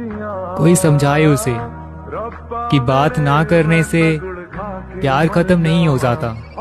कोई समझाए उसे कि बात ना करने से प्यार खत्म नहीं हो जाता।